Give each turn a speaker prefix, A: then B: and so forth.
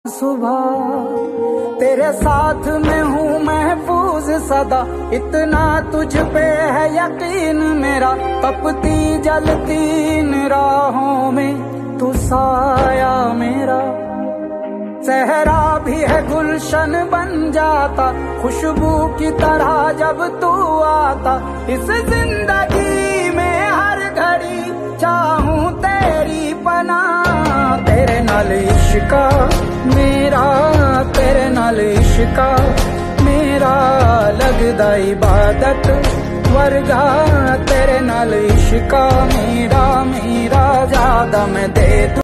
A: सुबह तेरे साथ में हूँ महफूज सदा, इतना तुझ पे है यकीन मेरा। तपती जलती इन राहों में तू साया मेरा। सहरा भी है गुलशन बन जाता, खुशबू की तरह जब तू आता। इस जिंदगी में हर घड़ी चाहूं तेरी पनाह। तेरे नाल इश्का मेरा, तेरे नाल इश्का मेरा लगदा इबादत वर्गा। तेरे नाल इश्का मेरा, मेरा ज्यादा मैं दे दूं।